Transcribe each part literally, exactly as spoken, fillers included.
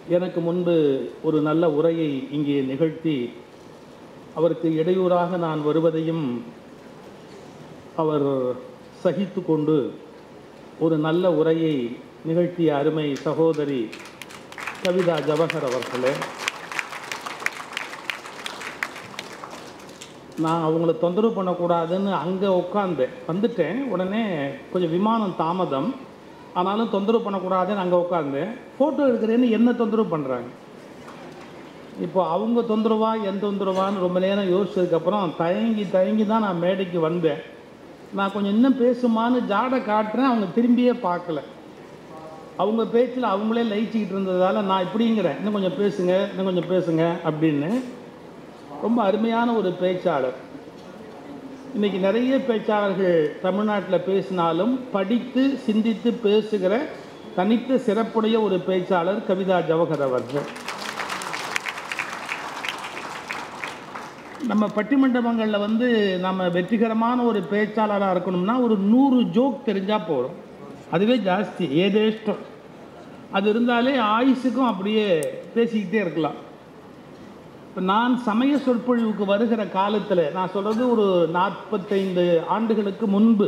எனக்கு முன்பு ஒரு நல்ல உரையை இங்கே நிகழ்த்தி அவருக்கு இடையூறாக நான் வருவதையும் அவர் சகித்து கொண்டு ஒரு நல்ல உரையை நிகழ்த்திய அருமை சகோதரி கவிதா ஜவஹர் அவர்களே, நான் அவங்கள தொந்தரவு பண்ணக்கூடாதுன்னு அங்கே உட்காந்தேன். வந்துட்டேன், உடனே கொஞ்சம் விமானம் தாமதம், ஆனாலும் தொந்தரவு பண்ணக்கூடாதுன்னு அங்கே உட்காந்தேன். ஃபோட்டோ எடுக்கிறேன்னு என்ன தொந்தரவு பண்ணுறாங்க. இப்போ அவங்க தொந்தரவா என் தொந்தரவான்னு ரொம்ப நேரம் யோசிச்சதுக்கப்புறம் தயங்கி தயங்கி தான் நான் மேடைக்கு வந்தேன். நான் கொஞ்சம் இன்னும் பேசுமான்னு ஜாடை காட்டுறேன், அவங்க திரும்பியே பார்க்கல. அவங்க பேச்சில் அவங்களே லயிச்சிக்கிட்டு இருந்ததால் நான் இப்படிங்கிறேன், இன்னும் கொஞ்சம் பேசுங்க இன்னும் கொஞ்சம் பேசுங்க அப்படின்னு. ரொம்ப அருமையான ஒரு பேச்சாளர். இன்றைக்கி நிறைய பேச்சாளர்கள் தமிழ்நாட்டில் பேசினாலும் படித்து சிந்தித்து பேசுகிற தனித்த சிறப்புடைய ஒரு பேச்சாளர் கவிதா ஜவஹர் அவர்கள். நம்ம பட்டிமன்றங்களில் வந்து நம்ம வெற்றிகரமான ஒரு பேச்சாளராக இருக்கணும்னா ஒரு நூறு ஜோக் தெரிஞ்சால் போகிறோம், அதுவே ஜாஸ்தி ஏதேஷ்டம். அது இருந்தாலே ஆயுசுக்கும் அப்படியே பேசிக்கிட்டே இருக்கலாம். இப்போ நான் சமய சொற்பொழிவுக்கு வருகிற காலத்தில், நான் சொல்கிறது ஒரு நாற்பத்தைந்து ஆண்டுகளுக்கு முன்பு,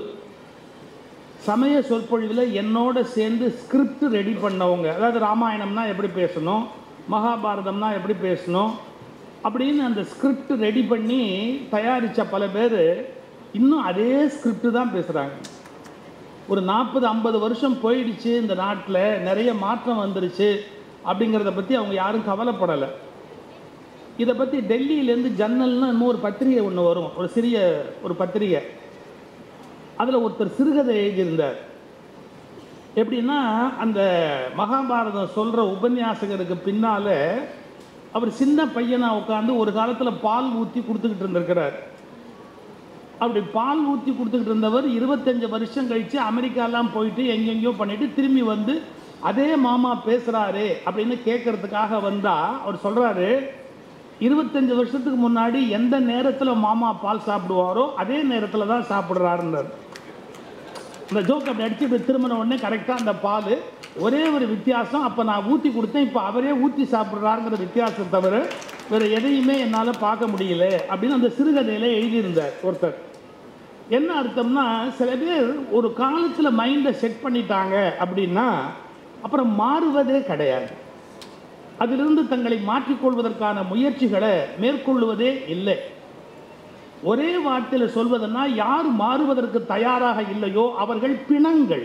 சமய சொற்பொழிவில் என்னோட சேர்ந்து ஸ்கிரிப்ட் ரெடி பண்ணவங்க, அதாவது ராமாயணம்னா எப்படி பேசணும், மகாபாரதம்னா எப்படி பேசணும் அப்படின்னு அந்த ஸ்கிரிப்ட் ரெடி பண்ணி தயாரித்த பல பேர் இன்னும் அதே ஸ்கிரிப்ட் தான் பேசுகிறாங்க. ஒரு நாற்பது ஐம்பது வருஷம் போயிடுச்சு, இந்த நாட்டில் நிறைய மாற்றம் வந்துருச்சு அப்படிங்கிறத பற்றி அவங்க யாரும் கவலைப்படலை. இதை பற்றி டெல்லியிலேருந்து ஜன்னல்னு இன்னும் ஒரு பத்திரிகை ஒன்று வரும், ஒரு சிறிய ஒரு பத்திரிகை. அதில் ஒருத்தர் சிறுகதை எழுதியிருந்தார். எப்படின்னா, அந்த மகாபாரதம் சொல்கிற உபன்யாசகருக்கு பின்னால் அவர் சின்ன பையனாக உட்காந்து ஒரு காலத்தில் பால் ஊற்றி கொடுத்துக்கிட்டு இருந்திருக்கிறார். அப்படி பால் ஊற்றி கொடுத்துக்கிட்டு இருந்தவர் இருபத்தஞ்சி வருஷம் கழித்து அமெரிக்காலாம் போயிட்டு எங்கெங்கேயோ பண்ணிவிட்டு திரும்பி வந்து அதே மாமா பேசுகிறாரு அப்படின்னு கேட்குறதுக்காக வந்தால் அவர் சொல்கிறாரு, இருபத்தஞ்சி வருஷத்துக்கு முன்னாடி எந்த நேரத்தில் மாமா பால் சாப்பிடுவாரோ அதே நேரத்தில் தான் சாப்பிட்றாருன்னார். இந்த ஜோக் அப்படி அடித்து இப்படி திரும்பின உடனே கரெக்டாக அந்த பால் ஒரே ஒரு வித்தியாசம், அப்போ நான் ஊற்றி கொடுத்தேன், இப்போ அவரே ஊற்றி சாப்பிட்றாருங்கிற வித்தியாசம் தவிர வேறு எதையுமே என்னால் பார்க்க முடியல அப்படின்னு அந்த சிறுகதையில் எழுதியிருந்தார் ஒருத்தர். என்ன அர்த்தம்னா, சில பேர் ஒரு காலத்தில் மைண்டை செட் பண்ணிட்டாங்க அப்படின்னா அப்புறம் மாறுவதே கிடையாது. அதிலிருந்து தங்களை மாற்றிக்கொள்வதற்கான முயற்சிகளை மேற்கொள்வதே இல்லை. ஒரே வார்த்தையில் சொல்வதுன்னா, யார் மாறுவதற்கு தயாராக இல்லையோ அவர்கள் பிணங்கள்.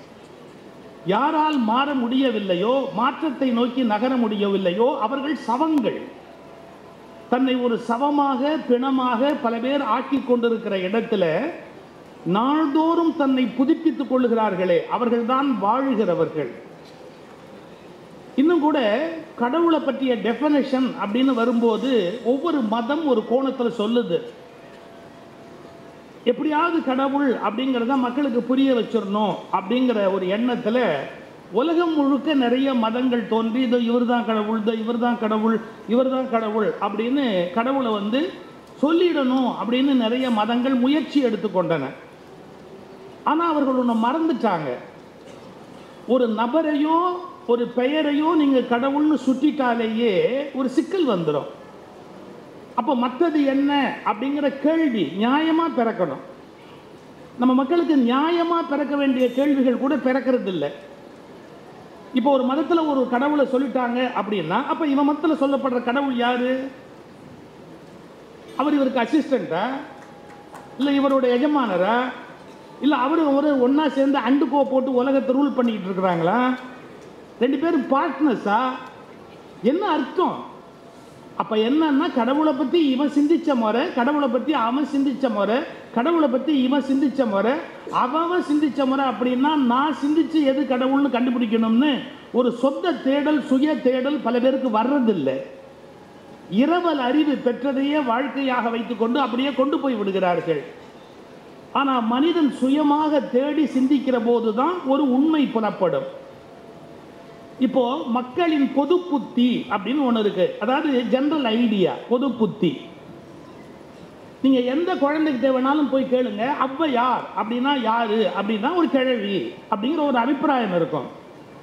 யாரால் மாற முடியவில்லையோ, மாற்றத்தை நோக்கி நகர முடியவில்லையோ அவர்கள் சவங்கள். தன்னை ஒரு சவமாக பிணமாக பல பேர் ஆக்கி கொண்டிருக்கிற இடத்துல நாள்தோறும் தன்னை புதுப்பித்துக் கொள்ளுகிறார்களே அவர்கள்தான் வாழ்கிறவர்கள். இன்னும் கூட கடவுளை பற்றிய டெஃபினேஷன் அப்படின்னு வரும்போது ஒவ்வொரு மதம் ஒரு கோணத்தில் சொல்லுது. எப்படியாவது கடவுள் அப்படிங்கிறத மக்களுக்கு புரிய வச்சிடணும் அப்படிங்கிற ஒரு எண்ணத்தில் உலகம் முழுக்க நிறைய மதங்கள் தோன்றி, இதோ இவர் தான் கடவுள், இதோ இவர் தான் கடவுள், இவர் தான் கடவுள் அப்படின்னு கடவுளை வந்து சொல்லிடணும் அப்படின்னு நிறைய மதங்கள் முயற்சி எடுத்துக்கொண்டன. ஆனால் அவர்கள் ஒன்று மறந்துட்டாங்க. ஒரு நபரையோ ஒரு பெயரையோ நீங்கள் கடவுள்னு சுட்டிட்டாலேயே ஒரு சிக்கல் வந்துடும். அப்போ மற்றது என்ன அப்படிங்கிற கேள்வி நியாயமாக பிறக்கணும். நம்ம மக்களுக்கு நியாயமாக பிறக்க வேண்டிய கேள்விகள் கூட பிறக்கிறது இல்லை. இப்போ ஒரு மதத்தில் ஒரு கடவுளை சொல்லிட்டாங்க அப்படின்னா, அப்போ இவன் மதத்தில் சொல்லப்படுற கடவுள் யாரு? அவர் இவருக்கு அசிஸ்டண்டா, இல்லை இவரோட எஜமானரா, இல்லை அவர் ஒரு ஒன்றா சேர்ந்து அண்டுக்கோ போட்டு உலகத்தை ரூல் பண்ணிக்கிட்டு இருக்கிறாங்களா? ரெண்டு பேரும் பார்ட்னர்ஸா? என்ன அர்த்தம்? அப்போ என்னன்னா, கடவுளை பற்றி இவன் சிந்திச்ச முறை, கடவுளை பற்றி அவன் சிந்திச்ச முறை, கடவுளை பற்றி இவன் சிந்திச்ச முறை, அவன் சிந்திச்ச முறை அப்படின்னா நான் சிந்திச்சு எது கடவுள்னு கண்டுபிடிக்கணும்னு ஒரு சொந்த தேடல், சுய தேடல் பல பேருக்கு வர்றதில்லை. இரவல் அறிவு பெற்றதையே வாழ்க்கையாக வைத்துக்கொண்டு அப்படியே கொண்டு போய் விடுகிறார்கள். ஆனால் மனிதன் சுயமாக தேடி சிந்திக்கிற போது தான் ஒரு உண்மை புலப்படும். இப்போ மக்களின் பொது புத்தி அப்படின்னு ஒன்று இருக்கு, அதாவது ஜெனரல் ஐடியா, பொது புத்தி. நீங்க எந்த குழந்தைக்கு தேவைனாலும் போய் கேளுங்க, ஔவையார் அப்படின்னா யாரு அப்படின்னா ஒரு கிழவி அப்படிங்கிற ஒரு அபிப்பிராயம் இருக்கும்.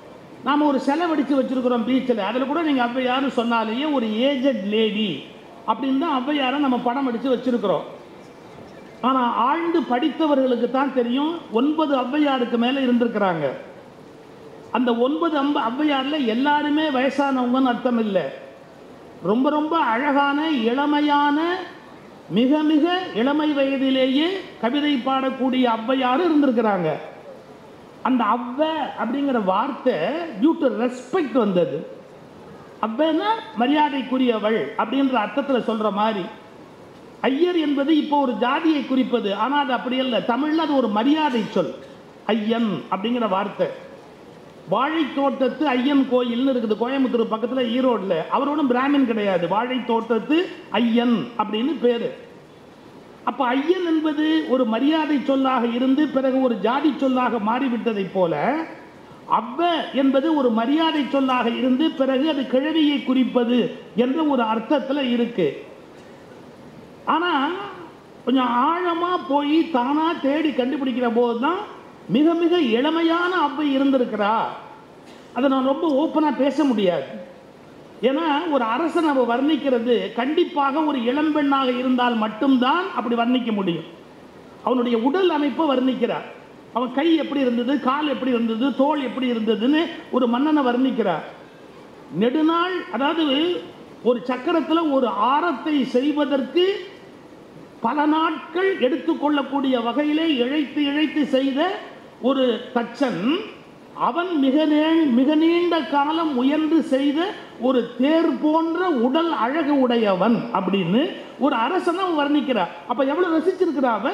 நாம் ஒரு செலவடித்து வச்சுருக்கிறோம் பீச்சில். அதில் கூட நீங்கள் ஔவையார்னு சொன்னாலேயே ஒரு ஏஜட் லேடி அப்படின்னு தான் ஔவையாரை நம்ம படம் அடித்து வச்சுருக்கிறோம். ஆனால் ஆழ்ந்து படித்தவர்களுக்கு தான் தெரியும், ஒன்பது ஔவையாருக்கு மேலே இருந்திருக்கிறாங்க. அந்த ஒன்பது அம்ப ஔவையாரில் எல்லாருமே வயசானவங்கன்னு அர்த்தம் இல்லை. ரொம்ப ரொம்ப அழகான இளமையான மிக மிக இளமை வயதிலேயே கவிதை பாடக்கூடிய ஔவையாரும் இருந்திருக்கிறாங்க. அந்த அவ்வை அப்படிங்கிற வார்த்தை டியூ டு ரெஸ்பெக்ட் வந்தது. அவ்வைன்னா மரியாதைக்குரியவள் அப்படின்ற அர்த்தத்தில் சொல்கிற மாதிரி. ஐயர் என்பது இப்போ ஒரு ஜாதியை குறிப்பது, ஆனால் அது அப்படி இல்லை. தமிழில் அது ஒரு மரியாதை சொல். ஐயன் அப்படிங்கிற வார்த்தை. வாழை தோட்டத்து ஐயன் கோயில்னு இருக்குது கோயம்புத்தூர் பக்கத்தில், ஈரோடில். அவரோடும் பிராமின் கிடையாது, வாழை தோட்டத்து ஐயன் அப்படின்னு பேர். அப்போ ஐயன் என்பது ஒரு மரியாதை சொல்லாக இருந்து பிறகு ஒரு ஜாதி சொல்லாக மாறிவிட்டதை போல, அவ்வை என்பது ஒரு மரியாதை சொல்லாக இருந்து பிறகு அது கிழவியை குறிப்பது என்ற ஒரு அர்த்தத்தில் இருக்கு. ஆனால் கொஞ்சம் ஆழமாக போய் தானாக தேடி கண்டுபிடிக்கிற போது தான் மிக மிக இளமையான அவ்வை இருந்திருக்கிறா. அதை நான் ரொம்ப ஓப்பனாக பேச முடியாது. ஏன்னா ஒரு அரசன் அவ வர்ணிக்கிறது கண்டிப்பாக ஒரு இளம்பெண்ணாக இருந்தால் மட்டும்தான் அப்படி வர்ணிக்க முடியும். அவனுடைய உடல் அமைப்பை வர்ணிக்கிறார். அவன் கை எப்படி இருந்தது, கால் எப்படி இருந்தது, தோல் எப்படி இருந்ததுன்னு ஒரு மன்னனை வர்ணிக்கிறார். நெடுநாள், அதாவது ஒரு சக்கரத்தில் ஒரு ஆரத்தை செய்வதற்கு பல நாட்கள் எடுத்துக்கொள்ளக்கூடிய வகையிலே இழைத்து இழைத்து செய்த ஒரு தச்சன், அவன் மிக மிக நீண்ட காலம் முயன்று செய்த ஒரு தேர் போன்ற உடல் அழகு உடையவன் அப்படின்னு ஒரு அரசனை அவன் வர்ணிக்கிறார். அப்ப எவ்வளவு ரசிச்சிருக்கிறா அவ,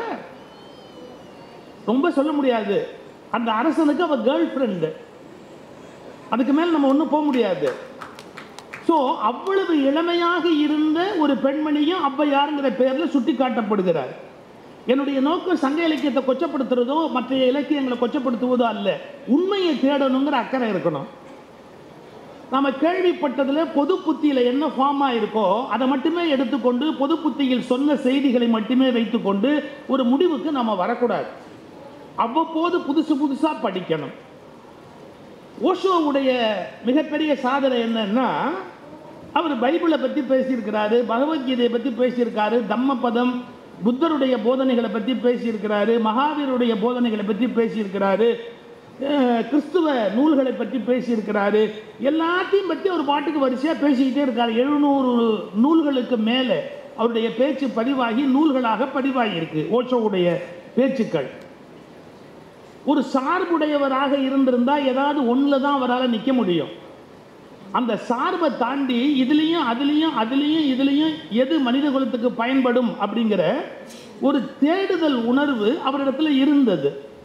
ரொம்ப சொல்ல முடியாது. அந்த அரசனுக்கு அவ கேர்ள் ஃப்ரெண்டு, அதுக்கு மேல் நம்ம ஒன்றும் போக முடியாது. ஸோ அவ்வளவு இளமையாக இருந்த ஒரு பெண்மணியும் ஔவையாருங்கிற பெயரில் சுட்டி காட்டப்படுகிறார். என்னுடைய நோக்கம் சங்க இலக்கியத்தை கொச்சப்படுத்துறதோ மற்ற இலக்கியங்களை கொச்சப்படுத்துவதோ அல்ல, உண்மையை தேடணுங்கிற அக்கறை இருக்கணும். நம்ம கேள்விப்பட்டதில் பொது புத்தியில் என்ன ஃபார்ம் ஆயிருக்கோ அதை மட்டுமே எடுத்துக்கொண்டு பொது புத்தியில் சொன்ன செய்திகளை மட்டுமே வைத்துக்கொண்டு ஒரு முடிவுக்கு நம்ம வரக்கூடாது. அவ்வப்போது புதுசு புதுசாக படிக்கணும். ஓஷோவுடைய மிகப்பெரிய சாதனை என்னன்னா, அவர் பைபிளை பற்றி பேசியிருக்கிறாரு, பகவத்கீதையை பற்றி பேசியிருக்காரு, தம்மபதம் புத்தருடைய போதனைகளை பற்றி பேசியிருக்கிறாரு, மகாவீருடைய போதனைகளை பற்றி பேசியிருக்கிறாரு, கிறிஸ்துவ நூல்களை பற்றி பேசியிருக்கிறாரு. எல்லாத்தையும் பற்றி ஒரு பாட்டுக்கு வரிசையாக பேசிக்கிட்டே இருக்காரு. எழுநூறு நூல்களுக்கு மேலே அவருடைய பேச்சு பதிவாகி நூல்களாக பதிவாகி இருக்கு ஓஷோவுடைய பேச்சுக்கள். ஒரு சார்புடையவராக இருந்திருந்தால் ஏதாவது ஒன்றில் தான் அவரால் நிற்க முடியும். அந்த சார்பை தாண்டி இதுலேயும் அதுலேயும் அதுலேயும் இதுலேயும் எது மனித குலத்துக்கு பயன்படும் அப்படிங்கிற ஒரு தேடுதல் உணர்வு அவரிடத்துல இருந்தது.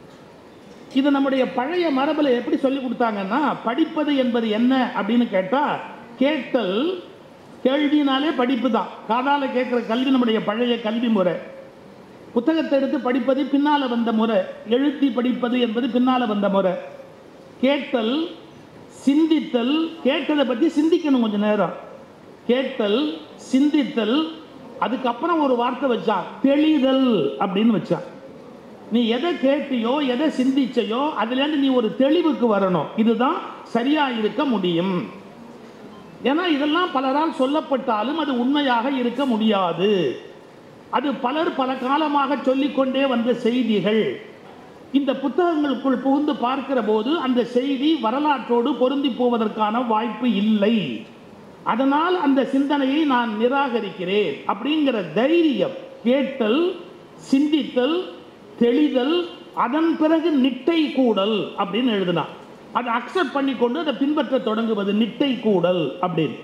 இது நம்முடைய பழைய மரபில் எப்படி சொல்லி கொடுத்தாங்கன்னா, படிப்பது என்பது என்ன அப்படின்னு கேட்டால், கேட்டல், கேள்வினாலே படிப்பு தான். காதால் கேட்குற கல்வி நம்முடைய பழைய கல்வி முறை. புத்தகத்தை எடுத்து படிப்பது பின்னால் வந்த முறை, எழுத்தி படிப்பது என்பது பின்னால் வந்த முறை. கேட்டல், சிந்தித்தல், கேட்டதை பற்றி சிந்திக்கணும் கொஞ்சம் நேரம். கேட்டல், சிந்தித்தல், அதுக்கப்புறம் ஒரு வார்த்தை வச்சான், தெளிதல் அப்படின்னு வச்சான். நீ எதை கேட்டியோ எதை சிந்திச்சையோ அதுலேருந்து நீ ஒரு தெளிவுக்கு வரணும். இதுதான் சரியா இருக்க முடியும். ஏன்னா இதெல்லாம் பலரால் சொல்லப்பட்டாலும் அது உண்மையாக இருக்க முடியாது. அது பலர் பல காலமாக சொல்லிக்கொண்டே வந்த செய்திகள். இந்த புத்தகங்களுக்குள் புகுந்து பார்க்கிற போது அந்த செய்தி வரலாற்றோடு பொருந்தி போவதற்கான வாய்ப்பு இல்லை. அதனால் அந்த சிந்தனையை நான் நிராகரிக்கிறேன் அப்படிங்கிற தைரியம், கேட்டல், சிந்தித்தல், தெளிதல், அதன் பிறகு நிட்டை கூடல் அப்படின்னு எழுதினான். அதை அக்செப்ட் பண்ணி கொண்டு அதை பின்பற்ற தொடங்குவது நிட்டை கூடல் அப்படின்னு.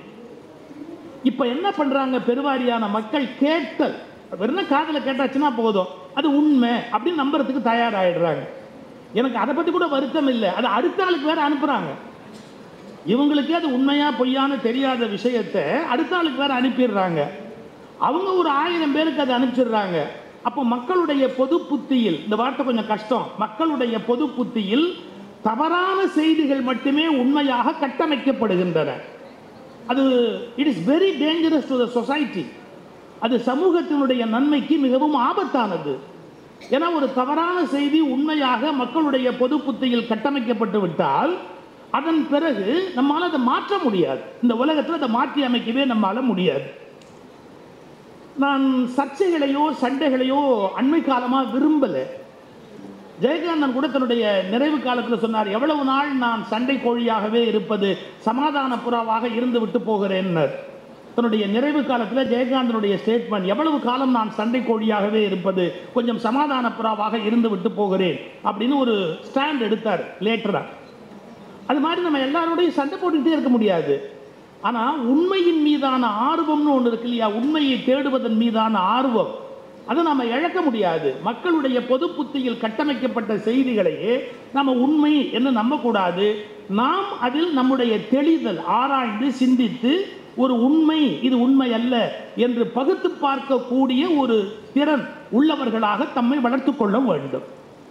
இப்போ என்ன பண்றாங்க பெருவாரியான மக்கள், கேட்டல் வெறும் காதில் கேட்டாச்சுன்னா போதும், அது உண்மை அப்படின்னு நம்புறதுக்கு தயாராகிடுறாங்க. எனக்கு அதை பற்றி கூட வருத்தம் இல்லை, அது அடுத்த ஆளுக்கு வேற அனுப்புகிறாங்க. இவங்களுக்கே அது உண்மையா பொய்யான்னு தெரியாத விஷயத்தை அடுத்த ஆளுக்கு வேற அனுப்பிடுறாங்க. அவங்க ஒரு ஆயிரம் பேருக்கு அதை அனுப்பிச்சிடுறாங்க. அப்போ மக்களுடைய பொது புத்தியில், இந்த வார்த்தை கொஞ்சம் கஷ்டம், மக்களுடைய பொது புத்தியில் தவறான செய்திகள் மட்டுமே உண்மையாக கட்டமைக்கப்படுகின்றன. அது it is very dangerous to the society. அது சமூகத்தினுடைய நன்மைக்கு மிகவும் ஆபத்தானது. ஏன்னா ஒரு தவறான செய்தி உண்மையாக மக்களுடைய பொது புத்தியில் கட்டமைக்கப்பட்டு விட்டால் அதன் பிறகு நம்மால் அதை மாற்ற முடியாது. இந்த உலகத்தில் அதை மாற்றி அமைக்கவே நம்மால் முடியாது. நான் சர்ச்சைகளையோ சண்டைகளையோ அண்மை காலமாக விரும்பலை. ஜெயகாந்தன் கூட தன்னுடைய நிறைவு காலத்தில் சொன்னார், எவ்வளவு நாள் நான் சண்டை கோழியாகவே இருப்பது, சமாதான புறாவாக இருந்து விட்டு போகிறேன்னர். தன்னுடைய நிறைவு காலத்தில் ஜெயகாந்தனுடைய ஸ்டேட்மெண்ட், எவ்வளவு காலம் நான் சண்டை கோழியாகவே இருப்பது, கொஞ்சம் சமாதான புறாவாக இருந்து விட்டு போகிறேன் அப்படின்னு ஒரு ஸ்டாண்ட் எடுத்தார் லேட்டரா. அது மாதிரி நம்ம எல்லாரோடையும் சண்டை போட்டுக்கிட்டே இருக்க முடியாது. ஆனால் உண்மையின் மீதான ஆர்வம்னு ஒன்று இருக்கு இல்லையா, உண்மையை தேடுவதன் மீதான ஆர்வம், அதை நம்ம இழக்க முடியாது. மக்களுடைய பொது புத்தியில் கட்டமைக்கப்பட்ட செய்திகளையே நம்ம உண்மை என்று நம்பக்கூடாது. நாம் அதில் நம்முடைய தெளிதல், ஆராய்ந்து சிந்தித்து ஒரு உண்மை இது உண்மை அல்ல என்று பகுத்து பார்க்கக்கூடிய ஒரு திறன் உள்ளவர்களாக தம்மை வளர்த்து கொள்ள வேண்டும்.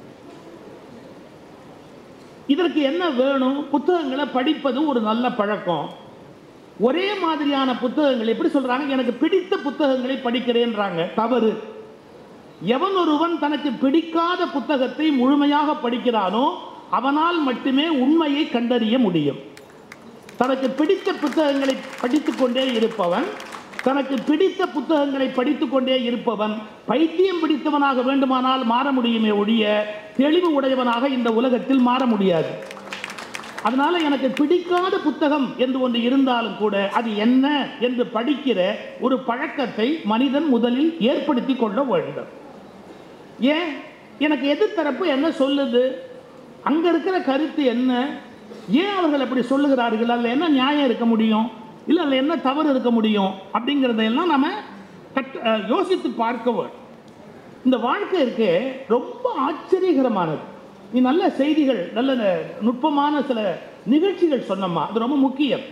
இதற்கு என்ன வேணும்? புத்தகங்களை படிப்பது ஒரு நல்ல பழக்கம். ஒரே மாதிரியான புத்தகங்கள் எப்படி சொல்றாங்க, எனக்கு பிடித்த புத்தகங்களை படிக்கிறேன்றாங்க. தவறு. எவன் ஒருவன் தனக்கு பிடிக்காத புத்தகத்தை முழுமையாக படிக்கிறானோ அவனால் மட்டுமே உண்மையை கண்டறிய முடியும். தனக்கு பிடித்த புத்தகங்களை படித்துக் கொண்டே இருப்பவன் தனக்கு பிடித்த புத்தகங்களை படித்துக் கொண்டே இருப்பவன் பைத்தியம் பிடித்தவனாக வேண்டுமானால் மாற முடியுமே ஒழிய தெளிவு உடையவனாக இந்த உலகத்தில் மாற முடியாது. அதனால எனக்கு பிடிக்காத புத்தகம் என்று ஒன்று இருந்தாலும் கூட அது என்ன என்று படிக்கிற ஒரு பழக்கத்தை மனிதன் முதலில் ஏற்படுத்தி கொள்ள வேண்டும். ஏன், எனக்கு எதிர்த்தரப்பு என்ன சொல்லுது, அங்க இருக்கிற கருத்து என்ன, ஏன் அவர்கள் அப்படி சொல்லுகிறார்கள், அதில் என்ன நியாயம் இருக்க முடியும், இல்லை அதில் என்ன தவறு இருக்க முடியும் அப்படிங்கிறதையெல்லாம் நம்ம கட் யோசித்து பார்க்க. இந்த வாழ்க்கை இருக்கே ரொம்ப ஆச்சரியகரமானது. நீ நல்ல செய்திகள், நல்ல நுட்பமான சில நிகழ்ச்சிகள் சொன்னம்மா, அது ரொம்ப முக்கியம்.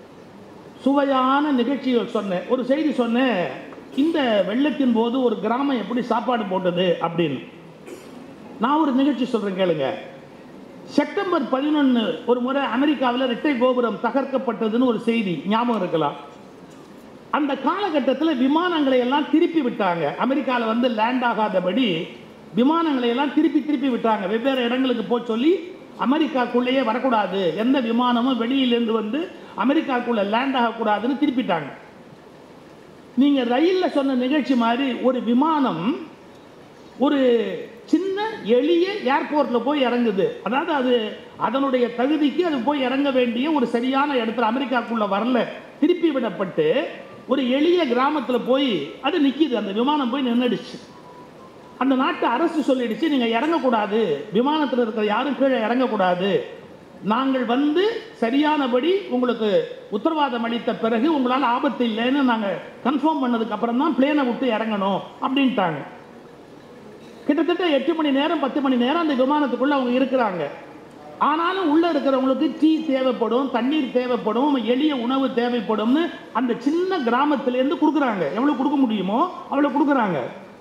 சுவையான நிகழ்ச்சிகள் சொன்னேன். ஒரு செய்தி சொன்னேன், இந்த வெள்ளத்தின் போது ஒரு கிராமம் எப்படி சாப்பாடு போட்டது அப்படின்னு. நான் ஒரு நிகழ்ச்சி சொல்றேன் கேளுங்க. செப்டம்பர் பதினொன்று ஒரு முறை அமெரிக்காவில் இரட்டை கோபுரம் தகர்க்கப்பட்டதுன்னு ஒரு செய்தி ஞாபகம் இருக்கலாம். அந்த காலகட்டத்தில் விமானங்களை எல்லாம் திருப்பி விட்டாங்க. அமெரிக்காவில் வந்து லேண்ட் ஆகாதபடி விமானங்களை எல்லாம் திருப்பி திருப்பி விட்டாங்க. வெவ்வேறு இடங்களுக்கு போய் சொல்லி அமெரிக்காக்குள்ளேயே வரக்கூடாது, எந்த விமானமும் வெளியிலேருந்து வந்து அமெரிக்காக்குள்ள லேண்ட் ஆகக்கூடாதுன்னு திருப்பிட்டாங்க. நீங்கள் ரயிலில் சொன்ன நிகழ்ச்சி மாதிரி ஒரு விமானம் ஒரு சின்ன எளிய ஏர்போர்ட்டில் போய் இறங்குது. அதாவது அது அதனுடைய தகுதிக்கு அது போய் இறங்க வேண்டிய ஒரு சரியான இடத்துல அமெரிக்காக்குள்ளே வரல, திருப்பி விடப்பட்டு ஒரு எளிய கிராமத்தில் போய் அது நிற்கிது. அந்த விமானம் போய் நின்றுடுச்சு. அந்த நாட்டு அரசு சொல்லிடுச்சு, நீங்கள் இறங்கக்கூடாது, விமானத்தில் இருக்கிற யாரும் கீழே இறங்கக்கூடாது, நாங்கள் வந்து சரியானபடி உங்களுக்கு உத்தரவாதம் அளித்த பிறகு உங்களால் ஆபத்து இல்லைன்னு நாங்கள் கன்ஃபார்ம் பண்ணதுக்கு அப்புறம் தான் பிளேனை விட்டு இறங்கணும் அப்படின்ட்டாங்க. கிட்டத்தட்ட எட்டு மணி நேரம் பத்து மணி நேரம் அந்த விமானத்துக்குள்ள அவங்க இருக்கிறாங்க. ஆனாலும் உள்ள இருக்கிறவங்களுக்கு டீ தேவைப்படும், தண்ணீர் தேவைப்படும், எளிய உணவு தேவைப்படும்னு அந்த சின்ன கிராமத்திலேருந்து கொடுக்குறாங்க. எவ்வளோ கொடுக்க முடியுமோ அவ்வளோ கொடுக்குறாங்க.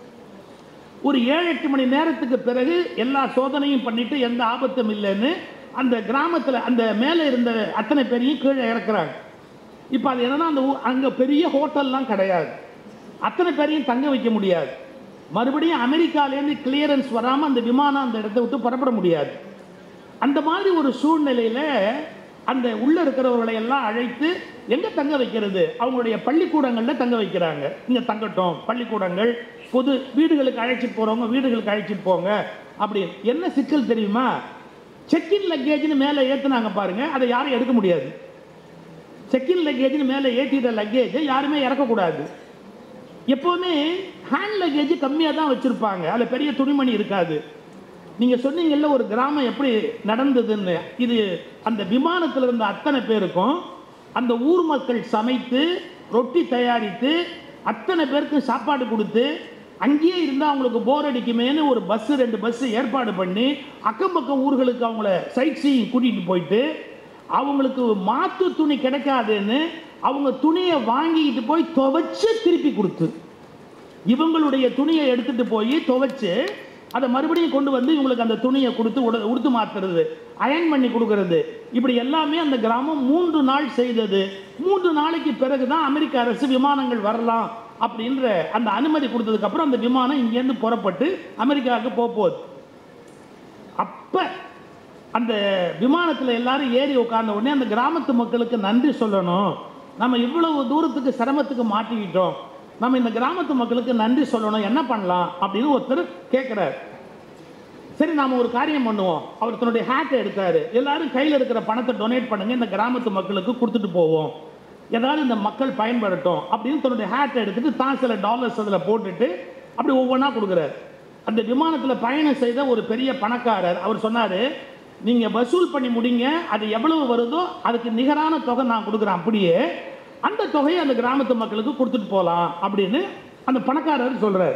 ஒரு ஏழு எட்டு மணி நேரத்துக்கு பிறகு எல்லா சோதனையும் பண்ணிட்டு எந்த ஆபத்தும் இல்லைன்னு அந்த கிராமத்தில் அந்த மேலே இருந்த அத்தனை பேரையும் கீழே இறக்குறாங்க. இப்போ அது என்னன்னா, அந்த அங்கே பெரிய ஹோட்டல்லாம் கிடையாது, அத்தனை பேரையும் தங்க வைக்க முடியாது. மறுபடியும் அமெரிக்காலேருந்து கிளியரன்ஸ் வராமல் அந்த விமானம் அந்த இடத்த விட்டு புறப்பட முடியாது. அந்த மாதிரி ஒரு சூழ்நிலையில் அந்த உள்ளே இருக்கிறவர்களை எல்லாம் அழைத்து எங்கே தங்க வைக்கிறது, அவங்களுடைய பள்ளிக்கூடங்களில் தங்க வைக்கிறாங்க. இங்கே தங்கட்டும், பள்ளிக்கூடங்கள், பொது வீடுகளுக்கு அழைச்சிட்டு போகிறவங்க வீடுகளுக்கு அழைச்சிட்டு போங்க அப்படின்னு. என்ன சிக்கல் தெரியுமா, செக்இன் லக்கேஜ்னு மேலே ஏற்றுனாங்க பாருங்க, அதை யாரும் எடுக்க முடியாது. செக்இன் லக்கேஜ்னு மேலே ஏற்றிட்ட லக்கேஜை யாருமே இறக்கக்கூடாது. எப்போவுமே ஹேண்ட் லக்கேஜ் கம்மியாக தான் வச்சுருப்பாங்க, அதில் பெரிய துணிமணி இருக்காது. நீங்கள் சொன்னீங்கல்ல ஒரு கிராமம் எப்படி நடந்ததுன்னு, இது அந்த விமானத்தில் இருந்த அத்தனை பேருக்கும் அந்த ஊர் மக்கள் சமைத்து ரொட்டி தயாரித்து அத்தனை பேருக்கு சாப்பாடு கொடுத்து அங்கேயே இருந்தால் அவங்களுக்கு போர் அடிக்குமேனு ஒரு பஸ்ஸு ரெண்டு பஸ்ஸு ஏற்பாடு பண்ணி அக்கம் பக்கம் ஊர்களுக்கு அவங்கள சைட் சீயிங் கூட்டிகிட்டு போயிட்டு அவங்களுக்கு மாற்று துணி கிடைக்காதுன்னு அவங்க துணியை வாங்கிக்கிட்டு போய் துவைச்சு திருப்பி கொடுத்து இவங்களுடைய துணியை எடுத்துகிட்டு போய் துவைச்சு அதை மறுபடியும் கொண்டு வந்து இவங்களுக்கு அந்த துணியை கொடுத்து உட உடுத்து மாற்றுறது, அயன் பண்ணி கொடுக்கறது, இப்படி எல்லாமே அந்த கிராமம் மூன்று நாள் செய்தது. மூன்று நாளைக்கு பிறகு தான் அமெரிக்க அரசு விமானங்கள் வரலாம் அப்படின்ற அந்த அனுமதி கொடுத்ததுக்கப்புறம் அந்த விமானம் இங்கேருந்து புறப்பட்டு அமெரிக்காவுக்கு போக போகுது. அப்போ அந்த விமானத்தில் எல்லாரும் ஏறி உட்கார்ந்த உடனே அந்த கிராமத்து மக்களுக்கு நன்றி சொல்லணும், நம்ம இவ்வளவு தூரத்துக்கு சிரமத்துக்கு மாட்டிக்கிட்டோம், நம்ம இந்த கிராமத்து மக்களுக்கு நன்றி சொல்லணும், என்ன பண்ணலாம் அப்படின்னு ஒருத்தர் கேட்குறாரு. சரி நாம் ஒரு காரியம் பண்ணுவோம். அவர் தன்னுடைய ஹேட்டை எடுத்தார். எல்லாரும் கையில் இருக்கிற பணத்தை டொனேட் பண்ணுங்க, இந்த கிராமத்து மக்களுக்கு கொடுத்துட்டு போவோம், ஏதாவது இந்த மக்கள் பயன்படட்டும் அப்படின்னு தன்னுடைய ஹேட்டை எடுத்துட்டு தான் சில டாலர்ஸ் அதில் போட்டுட்டு அப்படி ஒவ்வொன்றா கொடுக்குறாரு. அந்த விமானத்தில் பயணம் செய்த ஒரு பெரிய பணக்காரர் அவர் சொன்னார், நீங்கள் வசூல் பண்ணி முடிங்க, அது எவ்வளவு வருதோ அதுக்கு நிகரான தொகை நான் கொடுக்குறேன், அப்படியே அந்த தொகையை அந்த கிராமத்து மக்களுக்கு கொடுத்துட்டு போகலாம் அப்படின்னு அந்த பணக்காரர் சொல்கிறார்.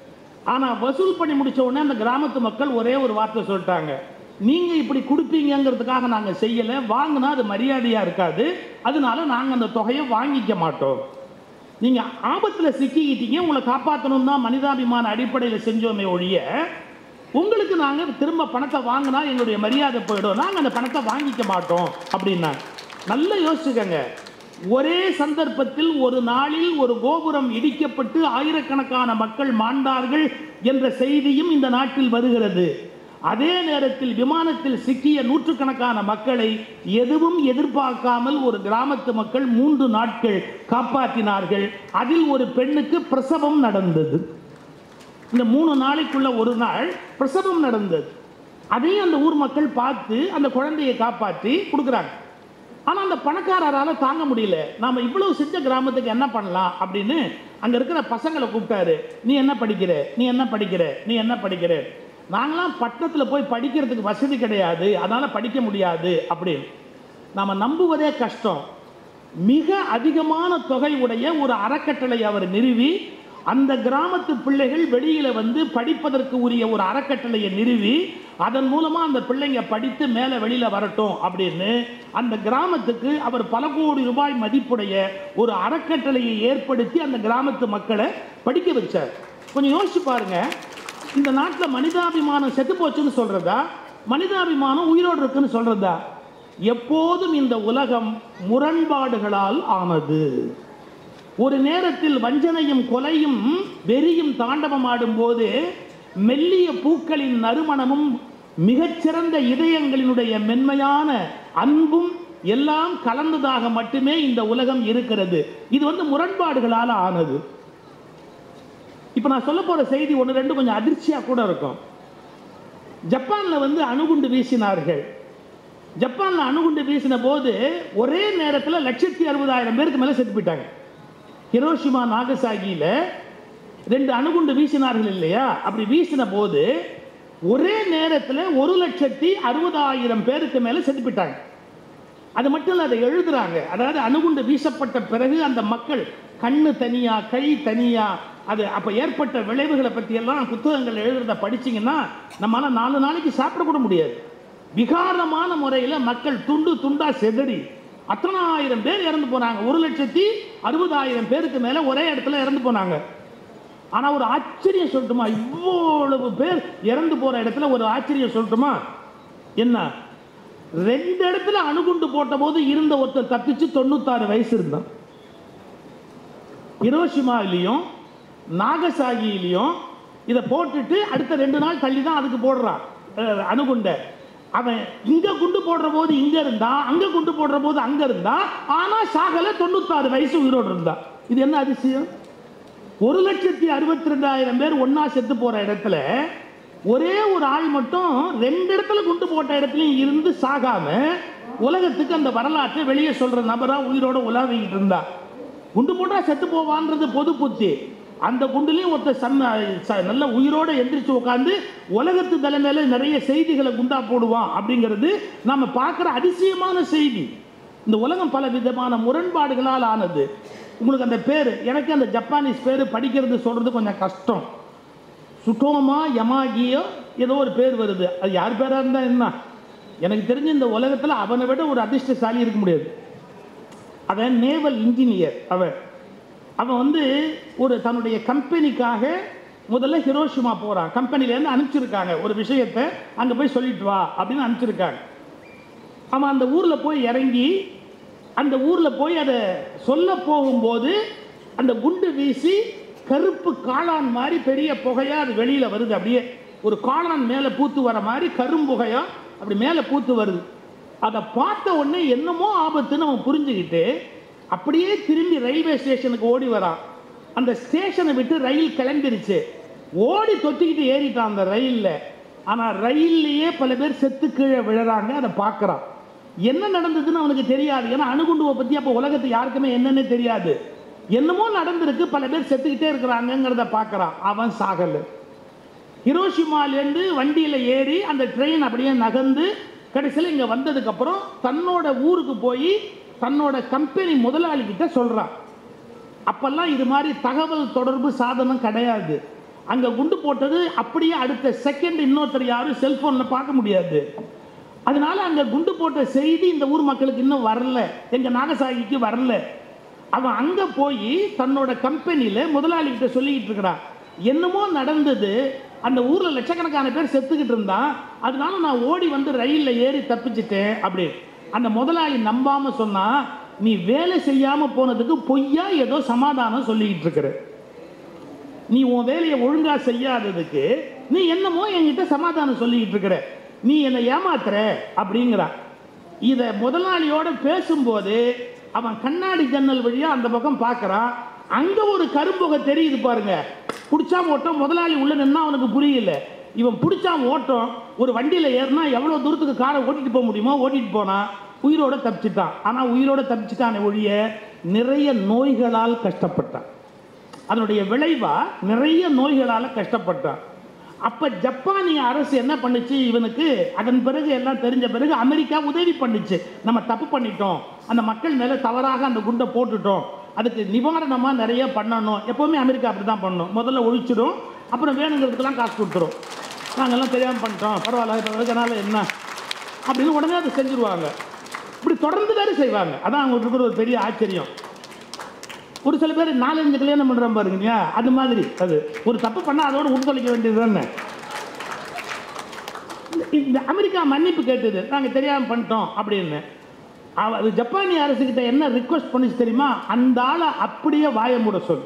ஆனால் வசூல் பண்ணி முடித்த உடனே அந்த கிராமத்து மக்கள் ஒரே ஒரு வார்த்தை சொல்லிட்டாங்க, நீங்கள் இப்படி கொடுப்பீங்கிறதுக்காக நாங்கள் செய்யலை, வாங்கினா அது மரியாதையாக இருக்காது, அதனால நாங்கள் அந்த தொகையை வாங்கிக்க மாட்டோம். நீங்கள் ஆபத்தில் சிக்கிக்கிட்டீங்க, உங்களை காப்பாற்றணும் தான் மனிதாபிமான அடிப்படையில் செஞ்சோமே ஒழிய உங்களுக்கு நாங்கள் திரும்ப பணத்தை வாங்கினா எங்களுடைய மரியாதை போயிடும், நாங்கள் அந்த பணத்தை வாங்கிக்க மாட்டோம் அப்படின்னா. நல்லா யோசிச்சுக்கங்க, ஒரே சந்தர்ப்பத்தில் ஒரு நாளில் ஒரு கோபுரம் இடிக்கப்பட்டு ஆயிரக்கணக்கான மக்கள் மாண்டார்கள் என்ற செய்தியும் இந்த நாட்டில் வருகிறது. அதே நேரத்தில் விமானத்தில் சிக்கிய நூற்றுக்கணக்கான மக்களை எதுவும் எதிர்பார்க்காமல் ஒரு கிராமத்து மக்கள் மூன்று நாட்கள் காப்பாற்றினார்கள். அதில் ஒரு பெண்ணுக்கு பிரசவம் நடந்தது. இந்த மூணு நாளைக்குள்ள ஒரு நாள் பிரசவம் நடந்தது. அதையும் அந்த ஊர் மக்கள் பார்த்து அந்த குழந்தையை காப்பாற்றி கொடுக்குறாங்க. ஆனால் அந்த பணக்காரரால் தாங்க முடியல, நாம் இவ்வளவு செஞ்ச கிராமத்துக்கு என்ன பண்ணலாம் அப்படின்னு அங்கே இருக்கிற பசங்களை கூப்பிட்டாரு. நீ என்ன படிக்கிற, நீ என்ன படிக்கிற, நீ என்ன படிக்கிற, நாங்களாம் பட்டணத்தில் போய் படிக்கிறதுக்கு வசதி கிடையாது, அதனால் படிக்க முடியாது அப்படின்னு. நாம் நம்புவதே கஷ்டம். மிக அதிகமான தொகை உடைய ஒரு அறக்கட்டளை அவர் நிறுவி அந்த கிராமத்து பிள்ளைகள் வெளியில வந்து படிப்பதற்கு உரிய ஒரு அறக்கட்டளையை நிறுவி அதன் மூலமா அந்த பிள்ளைங்க படித்து மேலே வெளியில வரட்டும் அப்படின்னு அந்த கிராமத்துக்கு அவர் பல கோடி ரூபாய் மதிப்புடைய ஒரு அறக்கட்டளையை ஏற்படுத்தி அந்த கிராமத்து மக்களை படிக்க வச்சார். கொஞ்சம் யோசிச்சு பாருங்க, இந்த நாட்டில் மனிதாபிமானம் செத்து போச்சுன்னு சொல்றதா, மனிதாபிமானம் உயிரோடு இருக்குன்னு சொல்றதா? எப்போதும் இந்த உலகம் முரண்பாடுகளால் ஆனது. ஒரு நேரத்தில் வஞ்சனையும் கொலையும் வெறியும் தாண்டவமாடும் போது மெல்லிய பூக்களின் நறுமணமும் மிகச்சிறந்த இதயங்களினுடைய மென்மையான அன்பும் எல்லாம் கலந்ததாக மட்டுமே இந்த உலகம் இருக்கிறது. இது வந்து முரண்பாடுகளால் ஆனது. இப்ப நான் சொல்ல போற செய்தி ஒன்று ரெண்டு கொஞ்சம் அதிர்ச்சியா கூட இருக்கும். ஜப்பான்ல வந்து அணுகுண்டு வீசினார்கள். ஜப்பான்ல அணுகுண்டு வீசின போது ஒரே நேரத்தில் லட்சத்தி அறுபதாயிரம் பேருக்கு மேல செத்து போயிட்டாங்க. ஹிரோஷிமா நாகசாகியில ரெண்டு அணுகுண்டு வீசினார்கள் இல்லையா? அப்படி வீசின போது ஒரே நேரத்தில் ஒரு லட்சத்தி அறுபதாயிரம் பேருக்கு மேல செத்து போயிட்டாங்க. அது மட்டும் இல்லை, அதை எழுதுறாங்க. அதாவது அணுகுண்டு வீசப்பட்ட பிறகு அந்த மக்கள் கண்ணு தனியா கை தனியா அது அப்ப ஏற்பட்ட விளைவுகளை பற்றி எல்லாம் புத்தகங்கள் எழுதுறத படிச்சீங்கன்னா நம்மளால நாலு நாளைக்கு சாப்பிட கூட முடியாது. விகாரமான முறையில் மக்கள் துண்டு துண்டா செதறி அத்தனை ஆயிரம் பேர் இறந்து போனாங்க. ஒரு லட்சத்தி அறுபதாயிரம் பேருக்கு மேல ஒரே இடத்துல இறந்து போனாங்க. ஆனா ஒரு ஆச்சரியம் சொல்லட்டுமா, இவ்வளவு பேர் இறந்து போற இடத்துல ஒரு ஆச்சரியம் சொல்லட்டுமா, என்ன ரெண்டு இடத்துல அணுகுண்டு போட்ட போது இருந்த ஒருத்தர் தப்பிச்சு தொண்ணூத்தாறு வயசு இருந்தான். ஹிரோஷிமாவிலையும் நாகசாகியிலையும் இதை போட்டுட்டு அடுத்த ரெண்டு நாள் தள்ளி தான் அதுக்கு போடுறான் அணுகுண்டை. அவன் இங்க குண்டு போடுற போது இங்க இருந்தா, அங்க குண்டு போடுற போது அங்க இருந்தா, ஆனா சாகல, தொண்ணூத்தாறு வயசு உயிரோடு இருந்தா. இது என்ன அதிசயம்? ஒரு லட்சத்தி அறுபத்தி ரெண்டாயிரம் பேர் ஒன்னா செத்து போற இடத்துல ஒரே ஒரு ஆள் மட்டும் ரெண்டு இடத்துல குண்டு போட்ட இடத்துலயும் இருந்து சாகாம உலகத்துக்கு அந்த வரலாற்றை வெளியே சொல்ற நபரா உயிரோட உலாவிக்கிட்டு இருந்தா. குண்டு போட்டா செத்து போவான்றது பொது புத்தி. அந்த குண்டுலையும் ஒருத்தர் நல்ல உயிரோட எந்திரிச்சு உட்காந்து உலகத்து தலைமையில நிறைய செய்திகளை குண்டா போடுவான் அப்படிங்கிறது நாம பார்க்கிற அதிசயமான செய்தி. இந்த உலகம் பல விதமான முரண்பாடுகளால் ஆனது. உங்களுக்கு அந்த பேரு, எனக்கு அந்த ஜப்பானீஸ் பேரு படிக்கிறது சொல்றது கொஞ்சம் கஷ்டம். சுட்டோமா யமாகியோ ஏதோ ஒரு பேர் வருது. அது யார் பேரா இருந்தா என்ன, எனக்கு தெரிஞ்சு இந்த உலகத்துல அவனை விட ஒரு அதிர்ஷ்டசாலி இருக்க முடியாது. அவன் நேவல் இன்ஜினியர். அவன் அவன் வந்து ஒரு தன்னுடைய கம்பெனிக்காக முதல்ல ஹிரோஷிமா போறான். கம்பெனிலேருந்து அனுப்பிச்சிருக்காங்க ஒரு விஷயத்தை, அங்கே போய் சொல்லிட்டு வா அப்படின்னு அனுப்பிச்சிருக்காங்க. அவன் அந்த ஊரில் போய் இறங்கி அந்த ஊரில் போய் அதை சொல்ல போகும்போது அந்த குண்டு வீசி கருப்பு காளான் மாதிரி பெரிய புகையா அது வெளியில் வருது. அப்படியே ஒரு காளான் மேலே பூத்து வர மாதிரி கரும்புகையா அப்படி மேலே பூத்து வருது. அதை பார்த்த உடனே என்னமோ ஆபத்துன்னு அவன் புரிஞ்சுக்கிட்டு அப்படியே திரும்பி ரயில்வே ஸ்டேஷனுக்கு ஓடி வரான். அந்த ஸ்டேஷனை விட்டு ரயில் கிளம்பிருச்சு. ஓடி தொத்திக்கிட்டு ஏறிட்டான் அந்த ரயிலில். ஆனால் ரயில்லையே பல பேர் செத்து கீழே விழுறாங்க. அதை பார்க்குறான். என்ன நடந்ததுன்னு அவனுக்கு தெரியாது. ஏன்னா அணுகுண்டுவை பற்றி அப்போ உலகத்துக்கு யாருக்குமே என்னன்னே தெரியாது. என்னமோ நடந்திருக்கு, பல பேர் செத்துக்கிட்டே இருக்கிறாங்கிறத பார்க்குறான். அவன் சாகலை. ஹிரோஷிமாலேருந்து வண்டியில் ஏறி அந்த ட்ரெயின் அப்படியே நகர்ந்து கடைசியில் இங்கே வந்ததுக்கப்புறம் தன்னோட ஊருக்கு போய் தன்னோட கம்பெனி முதலாளிகிட்ட சொல்கிறான். அப்பெல்லாம் இது மாதிரி தகவல் தொடர்பு சாதனம் கிடையாது. அங்கே குண்டு போட்டது அப்படியே அடுத்த செகண்ட் இன்னொருத்தர் யாரும் செல்ஃபோனில் பார்க்க முடியாது. அதனால அங்கே குண்டு போட்ட செய்தி இந்த ஊர் மக்களுக்கு இன்னும் வரல, எங்கள் நாகசாகிக்கு வரல. அவன் அங்கே போய் தன்னோட கம்பெனியில் முதலாளிகிட்ட சொல்லிக்கிட்டு இருக்கிறான், என்னமோ நடந்தது, அந்த ஊரில் லட்சக்கணக்கான பேர் செத்துக்கிட்டு இருந்தான், அதனால நான் ஓடி வந்து ரயிலில் ஏறி தப்பிச்சிட்டேன் அப்படி. அந்த முதலாளி நம்பாமல் சொன்னா, நீ வேலை செய்யாமல் போனதுக்கு பொய்யா ஏதோ சமாதானம் சொல்லிக்கிட்டு இருக்கிற, நீ உன் வேலையை ஒழுங்காக செய்யாததுக்கு நீ என்னமோ என்கிட்ட சமாதானம் சொல்லிக்கிட்டு இருக்கிற, நீ என்னை ஏமாத்துற அப்படிங்கிறான். இதை முதலாளியோட பேசும்போது அவன் கண்ணாடி ஜன்னல் வழியாக அந்த பக்கம் பார்க்குறான். அங்கே ஒரு கரும்புகை தெரியுது பாருங்க. பிடிச்சா ஓட்டம். முதலாளி உள்ள நின்னா அவனுக்கு புரியல. இவன் பிடிச்சா ஓட்டம். ஒரு வண்டியில் ஏறினா எவ்வளோ தூரத்துக்கு காரை ஓட்டிட்டு போக முடியுமோ ஓட்டிட்டு போனான். உயிரோட தப்பிச்சிட்டான். ஆனால் உயிரோட தப்பிச்சிட்டான ஒழிய நிறைய நோய்களால் கஷ்டப்பட்டான். அதனுடைய விளைவா நிறைய நோய்களால் கஷ்டப்பட்டான். அப்போ ஜப்பானிய அரசு என்ன பண்ணுச்சு இவனுக்கு? அதன் பிறகு எல்லாம் தெரிஞ்ச பிறகு அமெரிக்கா உதவி பண்ணுச்சு. நம்ம தப்பு பண்ணிட்டோம், அந்த மக்கள் மேலே தவறாக அந்த குண்டை போட்டுட்டோம், அதுக்கு நிவாரணமாக நிறைய பண்ணணும். எப்போவுமே அமெரிக்கா அப்படி தான் பண்ணணும். முதல்ல ஒழிச்சிடும், அப்புறம் வேணுங்கிறதுக்கெல்லாம் காசு கொடுத்துரும். நாங்கள்லாம் தெரியாமல் பண்ணிட்டோம், பரவாயில்ல, இப்போ அதனால என்ன அப்படின்னு உடனே அதை செஞ்சுருவாங்க. இப்படி தொடர்ந்து வேறு செய்வாங்க. அதான் அவங்களுக்கு இருக்கிற ஒரு பெரிய ஆச்சரியம். ஒரு சில பேர் நாலஞ்சு கல்யாணம் பண்ணுறான் பாருங்க, அது மாதிரி அது ஒரு தப்பு பண்ணால் அதோடு உட்கொலைக்க வேண்டியது தானே. இந்த அமெரிக்கா மன்னிப்பு கேட்டது, நாங்கள் தெரியாமல் பண்ணிட்டோம் அப்படின்னு. அது ஜப்பானிய அரசுகிட்ட என்ன ரிக்வெஸ்ட் பண்ணிச்சு தெரியுமா? அந்த ஆளை அப்படியே வாய மூட சொல்,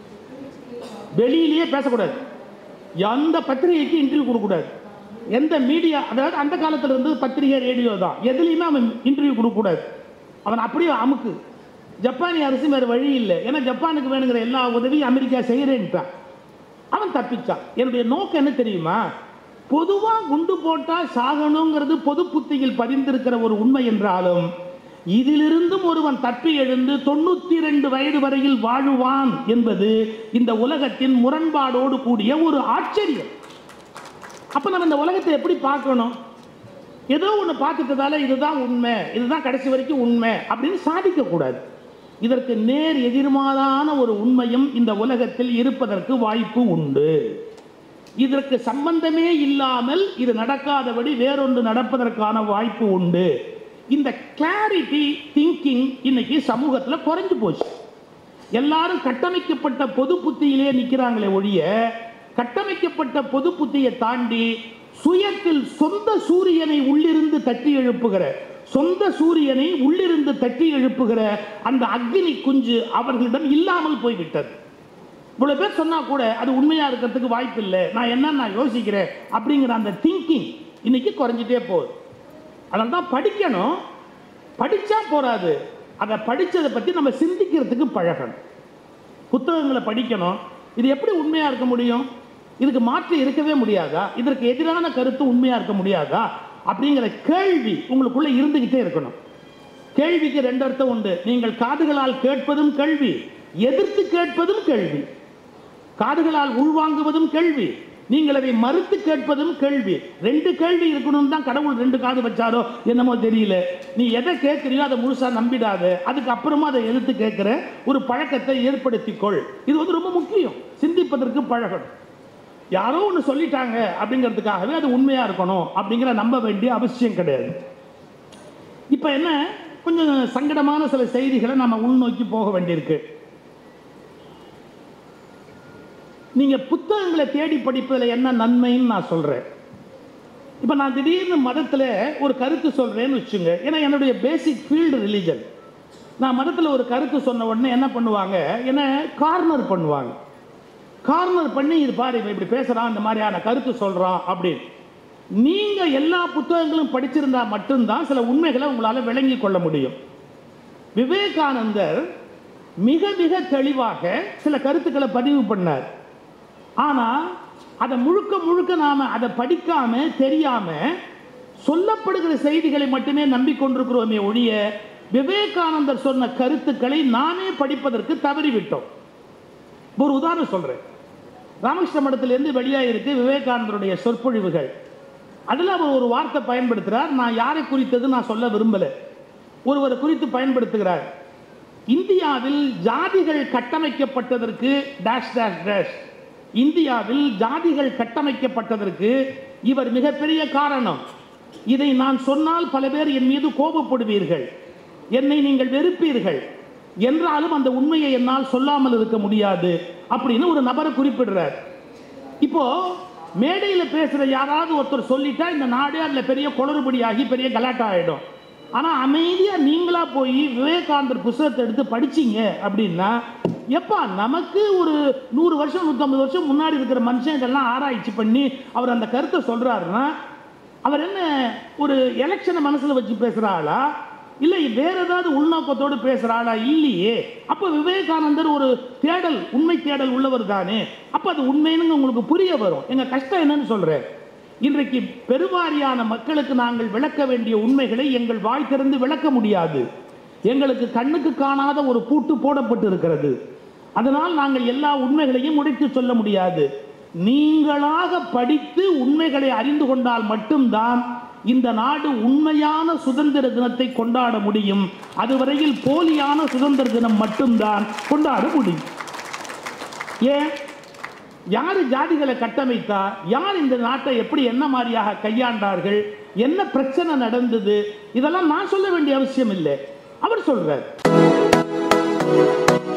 வெளியிலேயே பேசக்கூடாது, எந்த பத்திரிகைக்கு இன்டர்வியூ கொடுக்கக்கூடாது, எந்த மீடியா, அதாவது அந்த காலத்தில் இருந்து பத்திரிகை ரேடியோ தான், எதுலேயுமே அவன் இன்டர்வியூ கொடுக்கக்கூடாது. அவன் அப்படியே அமுக்கு. ஜப்பானிய அரசு வேறு வழி இல்லை. ஏன்னா ஜப்பானுக்கு வேணுங்கிற எல்லா உதவியும் அமெரிக்கா செய்கிறேன்ட்டான். அவன் தப்பிச்சான். என்னுடைய நோக்கம் என்ன தெரியுமா? பொதுவாக குண்டு போட்டால் சாகணுங்கிறது பொது புத்தியில் பதிந்திருக்கிற ஒரு உண்மை என்றாலும் இதிலிருந்தும் ஒருவன் தப்பி எழுந்து தொண்ணூற்றி ரெண்டு வயது வரையில் வாழுவான் என்பது இந்த உலகத்தின் முரண்பாடோடு கூடிய ஒரு ஆச்சரியம். அப்போ நம்ம இந்த உலகத்தை எப்படி பார்க்கணும்? ஏதோ ஒன்று பார்த்துட்டதால இதுதான் உண்மை, இதுதான் கடைசி வரைக்கும் உண்மை அப்படின்னு சாதிக்கக்கூடாது. இதற்கு நேர் எதிர்மாறான ஒரு உண்மையும் இந்த உலகத்தில் இருப்பதற்கு வாய்ப்பு உண்டு. இதற்கு சம்பந்தமே இல்லாமல் இது நடக்காதபடி வேறொன்று நடப்பதற்கான வாய்ப்பு உண்டு. இந்த கிளாரிட்டி திங்கிங் இன்னைக்கு சமூகத்தில் குறைஞ்சு போச்சு. எல்லாரும் கட்டமைக்கப்பட்ட பொது புத்தியிலே நிற்கிறாங்களே ஒழிய கட்டமைக்கப்பட்ட பொது புத்தியை தாண்டி சுயத்தில் சொந்த சூரியனை உள்ளிருந்து தட்டி எழுப்புகிற சொந்த சூரியனை உள்ளிருந்து தட்டி எழுப்புகிற அந்த அக்னி குஞ்சு அவர்களிடம் இல்லாமல் போய்விட்டது. இவ்வளவு பேர் சொன்னா கூட அது உண்மையா இருக்கிறதுக்கு வாய்ப்பு இல்லை, நான் என்ன நான் யோசிக்கிறேன் அப்படிங்கிற அந்த திங்கிங் இன்னைக்கு குறைஞ்சிட்டே போகுது. அதனால தான் படிக்கணும். படிச்சா போறாது, அதை படிச்சதை பற்றி நம்ம சிந்திக்கிறதுக்கு பழகணும். புத்தகங்களை படிக்கணும். இது எப்படி உண்மையா இருக்க முடியும்? இதுக்கு மாற்று இருக்கவே முடியாதா? இதற்கு எதிரான கருத்து உண்மையா இருக்க முடியாதா அப்படிங்கிற கேள்வி உங்களுக்குள்ள இருந்துகிட்டே இருக்கணும். கேள்விக்கு ரெண்டு அர்த்தம் உண்டு. நீங்கள் காதுகளால் கேட்பதும் கேள்வி, எதிர்த்து கேட்பதும் கேள்வி. காதுகளால் உள்வாங்குவதும் கேள்வி, நீங்கள் அதை மறுத்து கேட்பதும் கேள்வி. ரெண்டு கேள்வி இருக்கணும் தான் கடவுள் ரெண்டு காது வச்சாரோ என்னமோ தெரியல. நீ எதை கேட்குறியோ அதை முழுசா நம்பிடாது, அதுக்கப்புறமா அதை எதிர்த்து கேட்குற ஒரு பழக்கத்தை ஏற்படுத்திக்கொள். இது வந்து ரொம்ப முக்கியம். சிந்திப்பதற்கு பழகணும். யாரோ ஒன்று சொல்லிட்டாங்க அப்படிங்கிறதுக்காகவே அது உண்மையாக இருக்கணும் அப்படிங்கிற நம்ப வேண்டிய அவசியம் கிடையாது. இப்போ என்ன, கொஞ்சம் சங்கடமான சில செய்திகளை நம்ம உள்நோக்கி போக வேண்டியிருக்கு. நீங்கள் புத்தகங்களை தேடி படிப்பதில் என்ன நன்மைன்னு நான் சொல்கிறேன். இப்போ நான் திடீர்னு மதத்தில் ஒரு கருத்து சொல்கிறேன்னு வச்சுங்க. ஏன்னா என்னுடைய பேசிக் ஃபீல்டு ரிலீஜன். நான் மதத்தில் ஒரு கருத்து சொன்ன உடனே என்ன பண்ணுவாங்க, என்ன கார்னர் பண்ணுவாங்க. கார்னர் பண்ணி இது பாரு இவன் இப்படி பேசுகிறான், இந்த மாதிரியான கருத்து சொல்கிறான் அப்படின்னு. நீங்க எல்லா புத்தகங்களும் படிச்சிருந்தா மட்டும்தான் சில உண்மைகளை உங்களால் விளங்கி கொள்ள முடியும். விவேகானந்தர் மிக மிக தெளிவாக சில கருத்துக்களை பதிவு பண்ணார். ஆனா அதை முழுக்க முழுக்க நாம அதை படிக்காம தெரியாம சொல்லப்படுகிற செய்திகளை மட்டுமே நம்பிக்கொண்டிருக்கிறோமே ஒழிய விவேகானந்தர் சொன்ன கருத்துக்களை நாமே படிப்பதற்கு தவறிவிட்டோம். ஒரு உதாரணம் சொல்றேன். ராமகிருஷ்ண மடத்திலிருந்து வெளியாயிருக்கு விவேகானந்தருடைய சொற்பொழிவுகள். அதில் அவர் ஒரு வார்த்தை பயன்படுத்துகிறார். நான் யாரை குறித்தது நான் சொல்ல விரும்பல, ஒருவர் குறித்து பயன்படுத்துகிறார். இந்தியாவில் ஜாதிகள் கட்டமைக்கப்பட்டதற்கு டேஷ் டேஷ் டேஷ் இந்தியாவில் ஜாதிகள் கட்டமைக்கப்பட்டதற்கு இவர் மிகப்பெரிய காரணம். இதை நான் சொன்னால் பல பேர் என் மீது கோபப்படுவீர்கள், என்னை நீங்கள் வெறுப்பீர்கள், என்றாலும் அந்த உண்மையை என்னால் சொல்லாமல் இருக்க முடியாது அப்படின்னு ஒரு நபரை குறிப்பிடுறார். இப்போ மேடையில் பேசுகிற யாராவது ஒருத்தர் சொல்லிட்டா இந்த நாடு அதில் பெரிய குளறுபடியாகி பெரிய கலாட்டா ஆகிடும். ஆனால் அமைதியாக நீங்களாக போய் விவேகானந்தர் புத்தகத்தை எடுத்து படிச்சிங்க அப்படின்னா, எப்பா நமக்கு ஒரு நூறு வருஷம் நூற்றம்பது வருஷம் முன்னாடி இருக்கிற மனுஷங்கள்லாம் ஆராய்ச்சி பண்ணி அவர் அந்த கருத்தை சொல்கிறாருன்னா, அவர் என்ன ஒரு எலெக்ஷனை மனசில் வச்சு பேசுகிறாளா இல்லை வேற ஏதாவது உள்நோக்கத்தோடு பேசுகிறாளா? இல்லையே. அப்போ விவேகானந்தர் ஒரு தேடல், உண்மை தேடல் உள்ளவர் தானே. அப்போ அது உண்மைன்னு உங்களுக்கு புரிய வரும். எங்கள் கஷ்டம் என்னன்னு சொல்கிறேன், இன்றைக்கு பெருவாரியான மக்களுக்கு நாங்கள் விளக்க வேண்டிய உண்மைகளை எங்கள் வாய் திறந்து விளக்க முடியாது. எங்களுக்கு கண்ணுக்கு காணாத ஒரு பூட்டு போடப்பட்டு இருக்கிறது. அதனால் நாங்கள் எல்லா உண்மைகளையும் உடைத்து சொல்ல முடியாது. நீங்களாக படித்து உண்மைகளை அறிந்து கொண்டால் மட்டும்தான் இந்த நாடு உண்மையான சுதந்திர தினத்தை கொண்டாட முடியும். அதுவரையில் போலியான சுதந்திர தினம் மட்டும்தான் கொண்டாட முடியும். ஏன்? யார் ஜாதிகளை கட்டமைத்தா, யார் இந்த நாட்டை எப்படி என்ன மாதிரியாக கையாண்டார்கள், என்ன பிரச்சனை நடந்தது, இதெல்லாம் நான் சொல்ல வேண்டிய அவசியம் இல்லை, அவர் சொல்றார்.